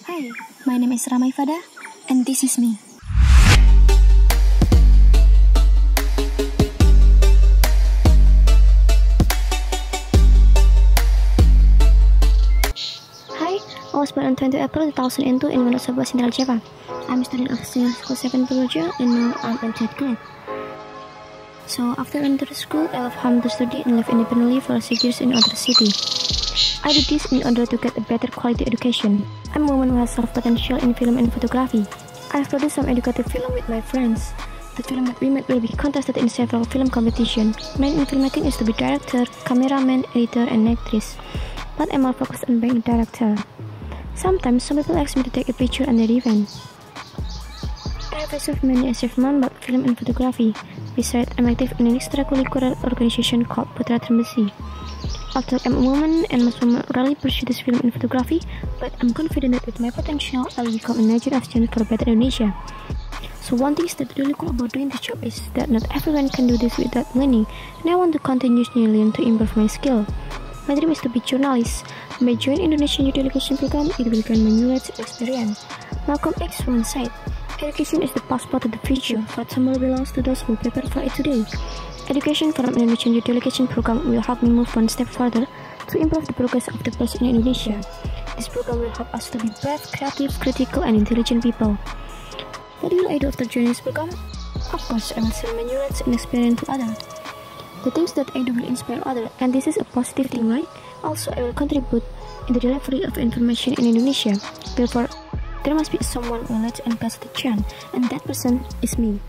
Hi, my name is Ramai Fada, and this is me. Hi, I was born on 20 April 2002 in Wonosobo, Central Java. I'm studying at Senior School 7 Purworejo, and now I'm in 3rd grade. So after entering school, I left home to study and live independently for 6 years in other city. I did this in order to get a better quality education. I'm a woman who has self-potential in film and photography. I've produced some educative film with my friends. The film that we made will be contested in several film competitions. Mine in filmmaking is to be director, cameraman, editor, and actress. But I'm more focused on being a director. Sometimes some people ask me to take a picture at their event. I have achieved many achievements about film and photography. Besides, I'm active in an extracurricular organization called Putra Trembesi. Although I'm a woman and most women rarely pursue this film and photography, but I'm confident that with my potential, I will become a major agent for a better Indonesia. So one thing that's really cool about doing this job is that not everyone can do this without learning, and I want to continuously learn to improve my skill. My dream is to be a journalist. By joining Indonesian Youth Delegation Program, it will gain my knowledge and experience. Malcolm X once said, "Education is the passport to the future, for tomorrow belongs to those who prepare for it today." Education from Indonesian Youth Delegation Program will help me move one step further to improve the progress of the person in Indonesia. This program will help us to be brave, creative, critical, and intelligent people. What will I do after joining this program? Of course, I will share my knowledge and experience to others. The things that I do will inspire others, and this is a positive thing, right? Also, I will contribute in the delivery of information in Indonesia. Therefore, there must be someone who leads and passes the chant, and that person is me.